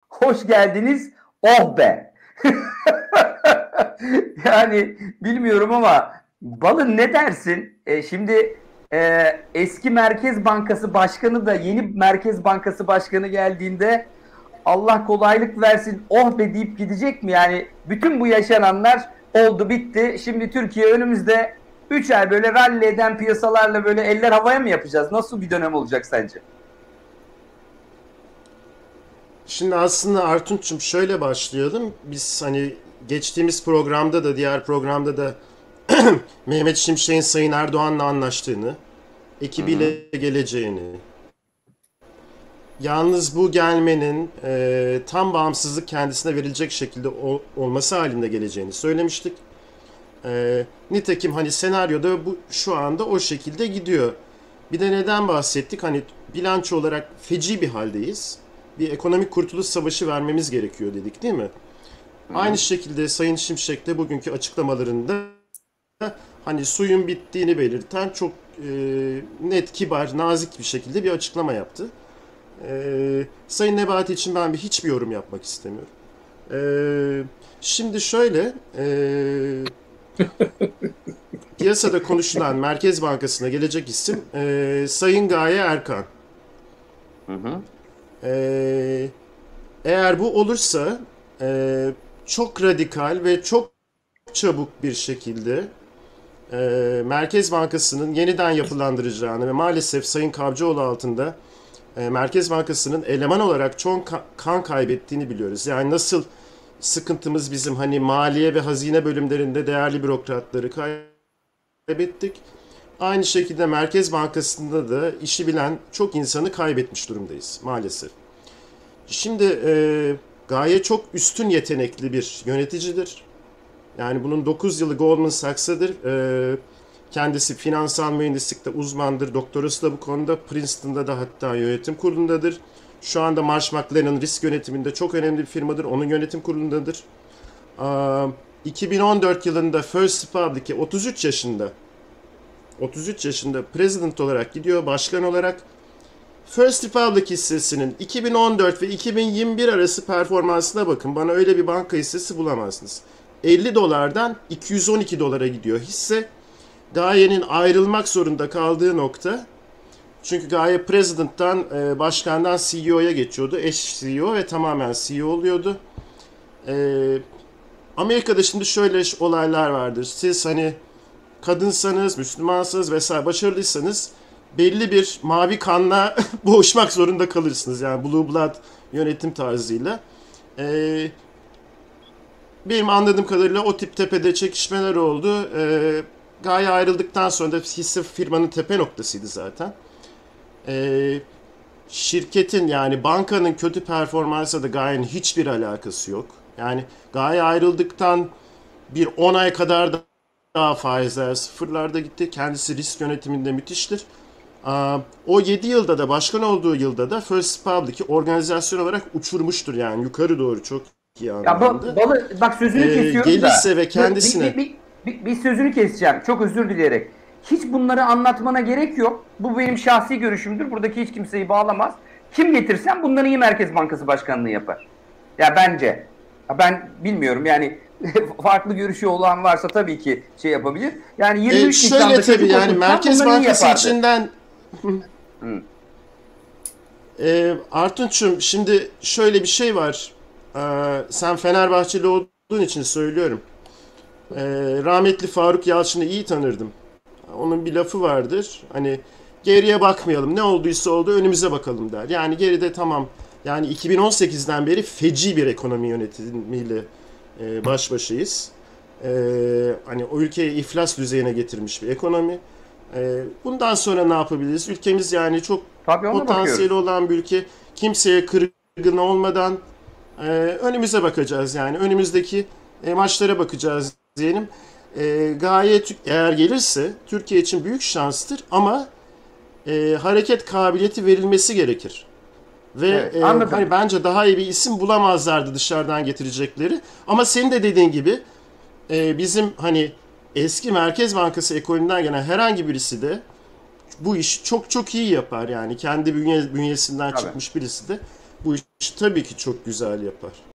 Hoş geldiniz. Oh be. Yani bilmiyorum ama Balı ne dersin? Şimdi eski Merkez Bankası Başkanı da yeni Merkez Bankası Başkanı geldiğinde Allah kolaylık versin oh be deyip gidecek mi? Yani bütün bu yaşananlar oldu bitti. Şimdi Türkiye önümüzde 3 ay böyle rally eden piyasalarla böyle eller havaya mı yapacağız? Nasıl bir dönem olacak sence? Şimdi aslında Artunç'um şöyle başlayalım. Biz hani geçtiğimiz programda da diğer programda da Mehmet Şimşek'in Sayın Erdoğan'la anlaştığını, Hı hı. ekibiyle geleceğini, yalnız bu gelmenin tam bağımsızlık kendisine verilecek şekilde olması halinde geleceğini söylemiştik. Nitekim hani senaryoda bu şu anda o şekilde gidiyor. Bir de neden bahsettik? Hani bilanço olarak feci bir haldeyiz. Bir ekonomik kurtuluş savaşı vermemiz gerekiyor dedik değil mi? Hı Aynı hı. şekilde Sayın Şimşek de bugünkü açıklamalarında hani suyun bittiğini belirten çok net, kibar, nazik bir şekilde bir açıklama yaptı. Sayın Nebati için ben hiçbir yorum yapmak istemiyorum. Şimdi şöyle, piyasada konuşulan Merkez Bankası'na gelecek isim Sayın Gaye Erkan. Hı hı. E, Eğer bu olursa çok radikal ve çok çabuk bir şekilde Merkez Bankası'nın yeniden yapılandıracağını ve maalesef Sayın Kavcıoğlu altında Merkez Bankası'nın eleman olarak çok kan kaybettiğini biliyoruz. Yani nasıl sıkıntımız bizim hani maliye ve hazine bölümlerinde değerli bürokratları kaybettik. Aynı şekilde Merkez Bankası'nda da işi bilen çok insanı kaybetmiş durumdayız maalesef. Şimdi Gaye çok üstün yetenekli bir yöneticidir. Yani bunun 9 yılı Goldman Sachs'adır. Kendisi finansal mühendislikte uzmandır. Doktorası da bu konuda. Princeton'da da hatta yönetim kurulundadır. Şu anda Marsh McLennan risk yönetiminde çok önemli bir firmadır. Onun yönetim kurulundadır. 2014 yılında First Republic'e 33 yaşında president olarak gidiyor, başkan olarak. First Republic hissesinin 2014 ve 2021 arası performansına bakın. Bana öyle bir banka hissesi bulamazsınız. 50 dolardan 212 dolara gidiyor hisse. Gaye'nin ayrılmak zorunda kaldığı nokta. Çünkü Gaye President'tan, başkandan CEO'ya geçiyordu. Eş CEO ve tamamen CEO oluyordu. E, Amerika'da şimdi şöyle olaylar vardır. Siz hani kadınsanız, Müslümansınız vesaire başarılıysanız belli bir mavi kanla boğuşmak zorunda kalırsınız. Yani Blue Blood yönetim tarzıyla. Ee, Benim anladığım kadarıyla o tip tepede çekişmeler oldu. Gaye ayrıldıktan sonra da hisse firmanın tepe noktasıydı zaten. Ee, Şirketin yani bankanın kötü performansı da Gaye'nin hiçbir alakası yok. Yani Gaye ayrıldıktan bir 10 ay kadar daha faizler sıfırlarda gitti. Kendisi risk yönetiminde müthiştir. O 7 yılda da başkan olduğu yılda da First Public'i organizasyon olarak uçurmuştur yani yukarı doğru çok iyi Ya anlamda. Balı bak sözünü kesiyorum da Gelirse ve kendisine bir sözünü keseceğim. Çok özür dileyerek. Hiç bunları anlatmana gerek yok. Bu benim şahsi görüşümdür. Buradaki hiç kimseyi bağlamaz. Kim getirsen bundan iyi Merkez Bankası Başkanlığı yapar. Ya bence. Ya ben bilmiyorum yani farklı görüşü olan varsa tabii ki şey yapabilir. Yani 23 şöyle Nisan'da tabii çocuk yani oturtsan Merkez bundan iyi Bankası yapardı. içinden Hı. Artunç'um şimdi şöyle bir şey var. Sen Fenerbahçeli olduğun için söylüyorum. Rahmetli Faruk Yalçın'ı iyi tanırdım. Onun bir lafı vardır. Hani geriye bakmayalım. Ne olduysa oldu önümüze bakalım der. Yani geride tamam. Yani 2018'den beri feci bir ekonomi yönetimiyle baş başayız. Hani o ülkeyi iflas düzeyine getirmiş bir ekonomi. Bundan sonra ne yapabiliriz? Ülkemiz yani çok Tabii ona potansiyeli bakıyoruz. olan bir ülke. Kimseye kırgın olmadan önümüze bakacağız yani. Önümüzdeki maçlara bakacağız diyelim. Gayet eğer gelirse Türkiye için büyük şanstır ama hareket kabiliyeti verilmesi gerekir. Ve Evet, hani anladım. bence daha iyi bir isim bulamazlardı dışarıdan getirecekleri. Ama senin de dediğin gibi bizim hani eski Merkez Bankası ekolünden gelen herhangi birisi de bu işi çok çok iyi yapar yani kendi bünyesinden Tabii. çıkmış birisi de. bu işi tabii ki çok güzel yapar.